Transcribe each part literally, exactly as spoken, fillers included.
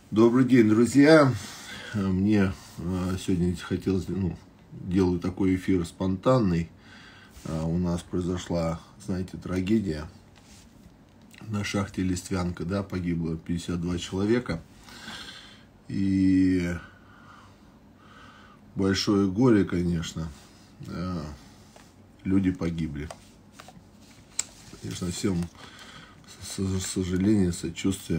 Добрый день, друзья. Мне сегодня хотелось, ну, делаю такой эфир спонтанный. У нас произошла, знаете, трагедия. На шахте Листвянка, да, погибло пятьдесят два человека. И большое горе, конечно. Люди погибли. Конечно, всем сожаление, сочувствие.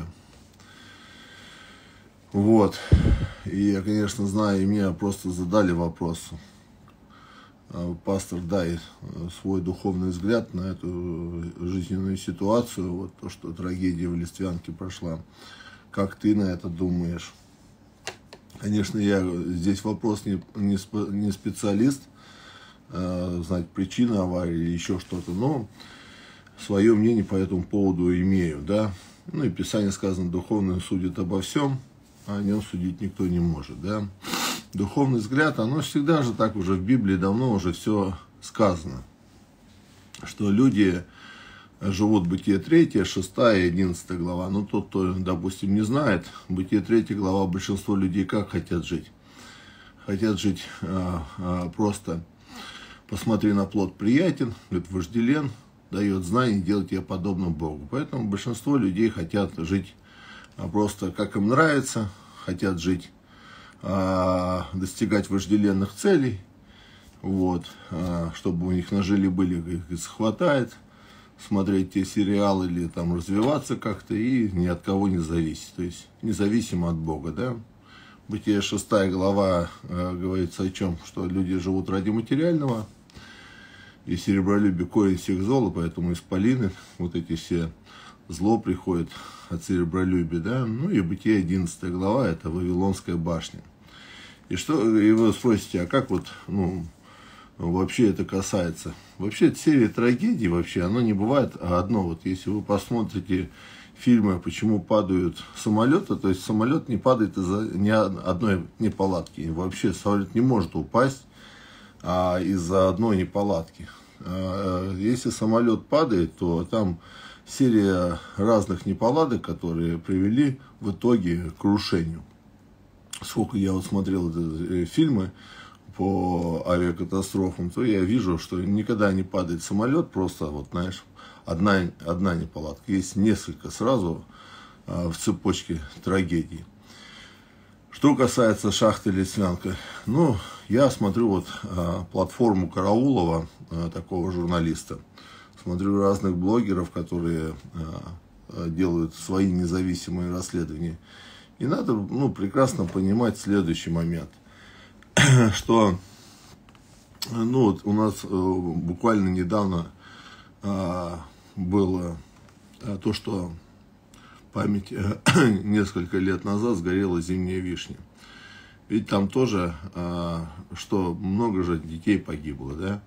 Вот. И я, конечно, знаю, и мне просто задали вопрос. Пастор, дай свой духовный взгляд на эту жизненную ситуацию, вот то, что трагедия в Листвянке прошла. Как ты на это думаешь? Конечно, я здесь вопрос не, не, не специалист, э, знать причины аварии или еще что-то, но свое мнение по этому поводу имею, да. Ну и в Писании сказано, духовный судит обо всем, а о нем судить никто не может, да. Духовный взгляд, оно всегда же так уже в Библии давно уже все сказано, что люди живут, Бытие третья, шестая и одиннадцатая глава. Ну, тот, кто, допустим, не знает, Бытие третья глава, большинство людей как хотят жить? Хотят жить а, а, просто, посмотри на плод приятен, говорит, вожделен, дает знание, делать тебя подобным Богу. Поэтому большинство людей хотят жить а, просто как им нравится, хотят жить, а, достигать вожделенных целей, вот, а, чтобы у них на жили были, их хватает, смотреть те сериалы или там развиваться как-то и ни от кого не зависеть, то есть независимо от Бога, да. Бытие шестая глава э, говорится о чем, что люди живут ради материального, и серебролюбие корень всех зол, поэтому исполины, вот эти все зло приходит от серебролюбия, да. Ну и Бытие одиннадцатая глава, это Вавилонская башня. И что, и вы спросите, а как вот, ну, вообще это касается? Вообще, эта серия трагедий, вообще, оно не бывает одно. Вот если вы посмотрите фильмы, почему падают самолеты, то есть самолет не падает из-за ни одной неполадки. И вообще самолет не может упасть а, из-за одной неполадки. А, если самолет падает, то там серия разных неполадок, которые привели в итоге к крушению. Сколько я вот смотрел эти фильмы по авиакатастрофам, то я вижу, что никогда не падает самолет, просто вот, знаешь, одна, одна неполадка. Есть несколько сразу а, в цепочке трагедий. Что касается шахты Листвянка, ну, я смотрю вот а, платформу Караулова, а, такого журналиста, смотрю разных блогеров, которые а, делают свои независимые расследования. И надо, ну, прекрасно понимать следующий момент. Что, ну, вот у нас э, буквально недавно э, было э, то, что память э, несколько лет назад сгорела зимняя вишня. Ведь там тоже, э, что много же детей погибло, да,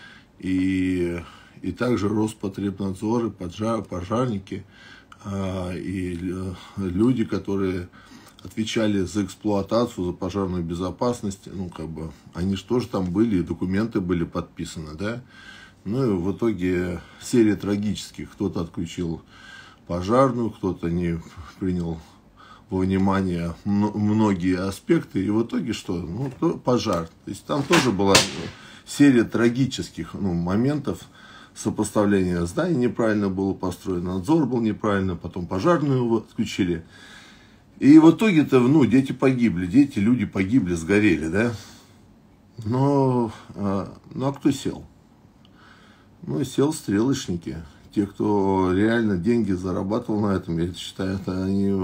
и, и также Роспотребнадзор, поджар, пожарники э, и э, люди, которые отвечали за эксплуатацию, за пожарную безопасность, ну, как бы, они же тоже там были, и документы были подписаны, да. Ну, и в итоге серия трагических. Кто-то отключил пожарную, кто-то не принял во внимание многие аспекты, и в итоге что? Ну, то пожар. То есть там тоже была серия трагических, ну, моментов сопоставления. Здание неправильно было построено, надзор был неправильно, потом пожарную отключили. И в итоге-то, ну, дети погибли, дети, люди погибли, сгорели, да. Но, а, ну, а кто сел? Ну, сел стрелочники. Те, кто реально деньги зарабатывал на этом, я считаю, это они,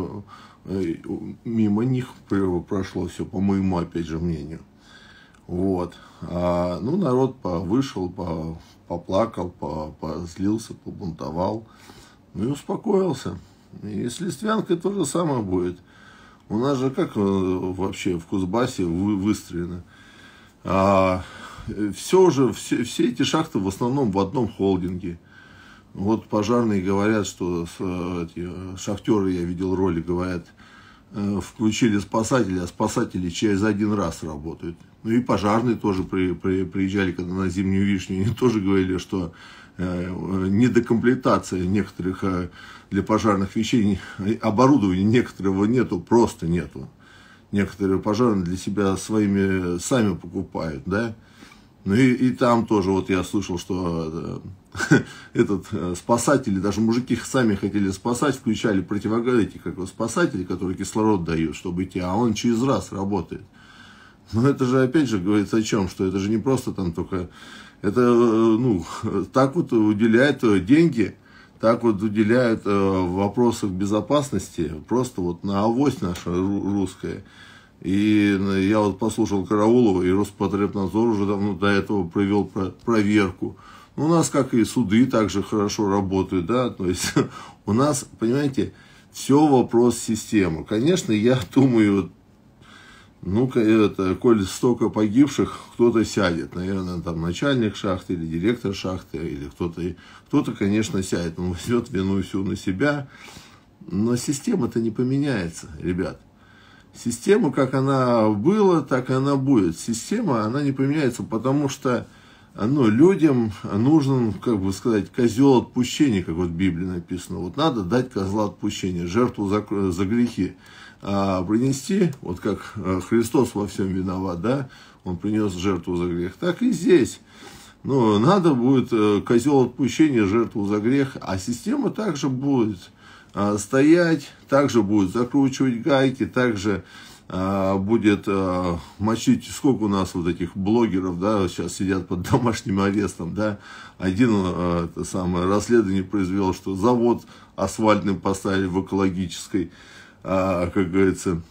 мимо них прошло все, по моему, опять же, мнению. Вот. А, ну, народ вышел, поплакал, позлился, побунтовал, ну и успокоился. И с Листвянкой то же самое будет. У нас же как вообще в Кузбассе выстроено? А, все уже, все, все эти шахты в основном в одном холдинге. Вот пожарные говорят, что эти, шахтеры, я видел ролик, говорят, включили спасатели, а спасатели через один раз работают. Ну и пожарные тоже при, при, приезжали, когда на зимнюю вишню, они тоже говорили, что недокомплектация некоторых для пожарных вещей, оборудования некоторого нету, просто нету. Некоторые пожарные для себя своими сами покупают, да. Ну и, и там тоже вот я слышал, что э, этот э, спасатели, даже мужики сами хотели спасать, включали противогазы, эти как спасатели, которые кислород дают, чтобы идти, а он через раз работает. Но это же опять же говорится о чем, что это же не просто там только, это э, ну так вот уделяют деньги, так вот уделяют э, в вопросах безопасности, просто вот на авось наша русская. И я вот послушал Караулова, и Роспотребнадзор уже давно до этого провел проверку. У нас, как и суды, также хорошо работают, да, то есть у нас, понимаете, все вопрос системы. Конечно, я думаю, ну, это, коль столько погибших, кто-то сядет, наверное, там начальник шахты или директор шахты, или кто-то, кто-то, конечно, сядет, он возьмет вину всю на себя, но система-то не поменяется, ребят. Система, как она была, так и она будет. Система, она не поменяется, потому что ну, людям нужен, как бы сказать, козел отпущения, как вот в Библии написано. Вот надо дать козла отпущения, жертву за, за грехи. А принести, вот как Христос во всем виноват, да, Он принес жертву за грех, так и здесь. Ну, надо будет козел отпущения, жертву за грех, а система также будет стоять, также будет закручивать гайки, также а, будет а, мочить, сколько у нас вот этих блогеров, да, сейчас сидят под домашним арестом, да, один а, это самое расследование произвел, что завод асфальтный поставили в экологической, а, как говорится,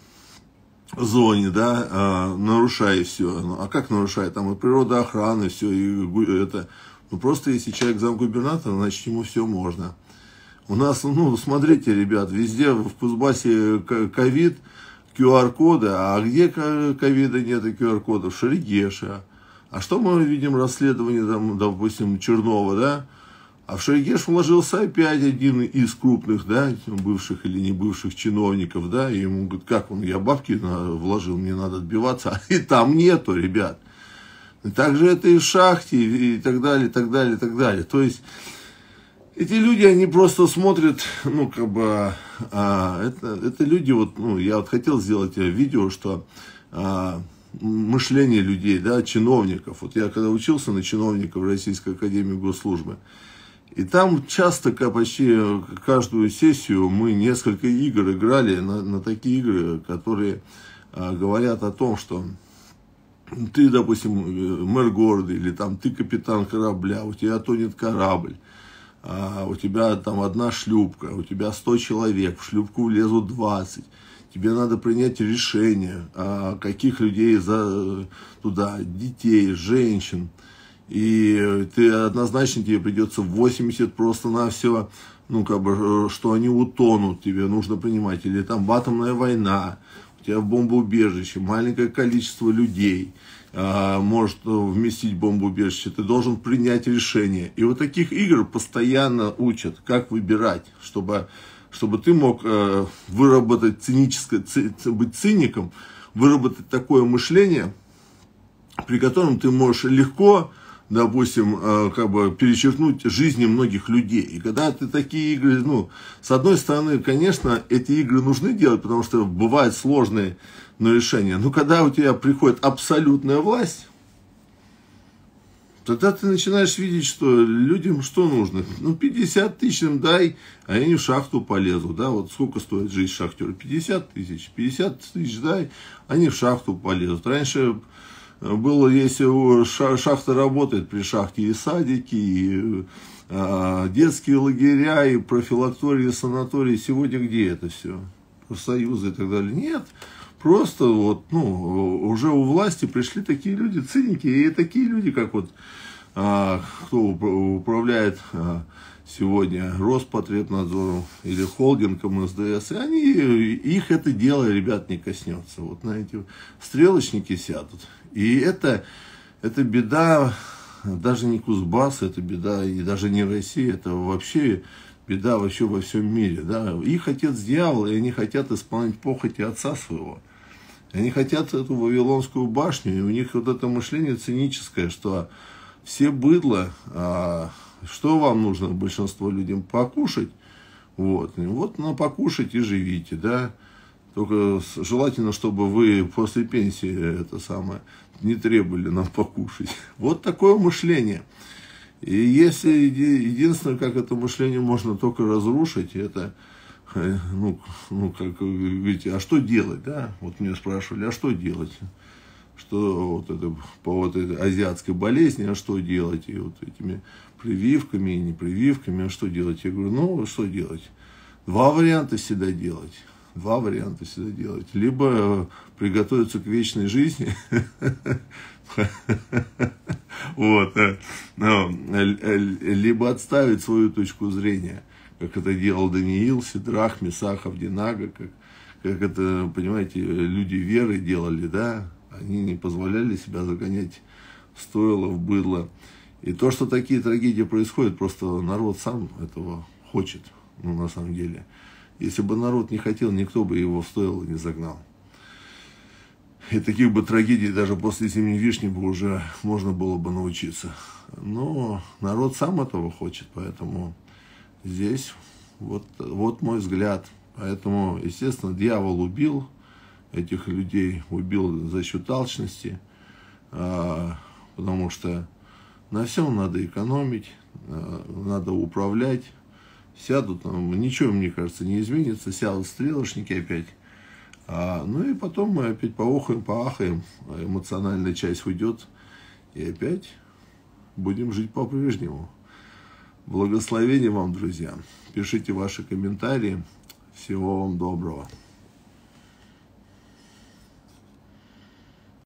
зоне, да, а, нарушая все, ну, а как нарушает, там и природоохрана, все, и это, ну просто если человек замгубернатора, значит ему все можно. У нас, ну, смотрите, ребят, везде в Кузбассе ковид, ку ар коды, а где ковида нет и ку ар кодов? В Шерегеше. А что мы видим расследование, там, допустим, Чернова, да? А в Шерегеш вложился опять один из крупных, да, бывших или не бывших чиновников, да, и ему говорят, как он, я бабки вложил, мне надо отбиваться, а и там нету, ребят. И также это и в шахте, и так далее, и так далее, и так далее. То есть эти люди, они просто смотрят, ну, как бы, а, это, это люди, вот, ну, я вот хотел сделать видео, что а, мышление людей, да, чиновников, вот я когда учился на чиновника в Российской Академии Госслужбы, и там часто, почти каждую сессию мы несколько игр играли, на, на такие игры, которые а, говорят о том, что ты, допустим, мэр города, или там ты капитан корабля, у тебя тонет корабль, а у тебя там одна шлюпка, у тебя сто человек, в шлюпку влезут двадцать. Тебе надо принять решение, а каких людей за, туда, детей, женщин. И ты однозначно тебе придется восемьдесят просто на все, ну как бы, что они утонут, тебе нужно принимать. Или там атомная война, у тебя в бомбоубежище, маленькое количество людей может вместить бомбоубежище, ты должен принять решение. И вот таких игр постоянно учат, как выбирать, чтобы, чтобы ты мог выработать циническое, быть циником, выработать такое мышление, при котором ты можешь легко, допустим, как бы перечеркнуть жизни многих людей. И когда ты такие игры, ну, с одной стороны, конечно, эти игры нужны делать, потому что бывают сложные но решение. Но когда у тебя приходит абсолютная власть, тогда ты начинаешь видеть, что людям что нужно? Ну, пятьдесят тысяч им дай, а они в шахту полезут. Да? Вот сколько стоит жизнь шахтера? пятьдесят тысяч. пятьдесят тысяч дай, они в шахту полезут. Раньше было, если шахта работает, при шахте и садики, и а, детские лагеря, и профилактории, и санатории. Сегодня где это все? Профсоюзы и так далее. Нет. Просто вот, ну, уже у власти пришли такие люди, циники, и такие люди, как вот, а, кто управляет а, сегодня Роспотребнадзором или холдингом эс дэ эс, и они, их это дело, ребят, не коснется. Вот на эти стрелочники сядут. И это, это беда даже не Кузбасса, это беда и даже не России, это вообще беда вообще во всем мире. Да? Их отец дьявол, и они хотят исполнять похоти отца своего. Они хотят эту Вавилонскую башню, и у них вот это мышление циническое, что все быдло, а, что вам нужно, большинство людям, покушать? Вот, вот на покушать и живите, да. Только желательно, чтобы вы после пенсии это самое не требовали нам покушать. Вот такое мышление. И если единственное, как это мышление можно только разрушить, это, ну, ну как вы говорите, а что делать, да? Вот меня спрашивали, а что делать? Что вот это, по вот этой азиатской болезни, а что делать? И вот этими прививками и непрививками, а что делать? Я говорю, ну, что делать? Два варианта всегда делать. Два варианта всегда делать. Либо приготовиться к вечной жизни, вот, либо отставить свою точку зрения, как это делал Даниил, Сидрах, Месах, Авдинага, как, как это, понимаете, люди веры делали, да, они не позволяли себя загонять в стойло, в быдло. И то, что такие трагедии происходят, просто народ сам этого хочет, ну, на самом деле. Если бы народ не хотел, никто бы его в стойло не загнал. И таких бы трагедий даже после «Зимней вишни» бы уже можно было бы научиться. Но народ сам этого хочет, поэтому здесь вот, вот мой взгляд. Поэтому, естественно, дьявол убил этих людей, убил за счет алчности, потому что на всем надо экономить, надо управлять. Сядут, ничего, мне кажется, не изменится, сядут стрелочники опять. А, ну и потом мы опять поохаем, поахаем, эмоциональная часть уйдет, и опять будем жить по-прежнему. Благословения вам, друзья. Пишите ваши комментарии. Всего вам доброго.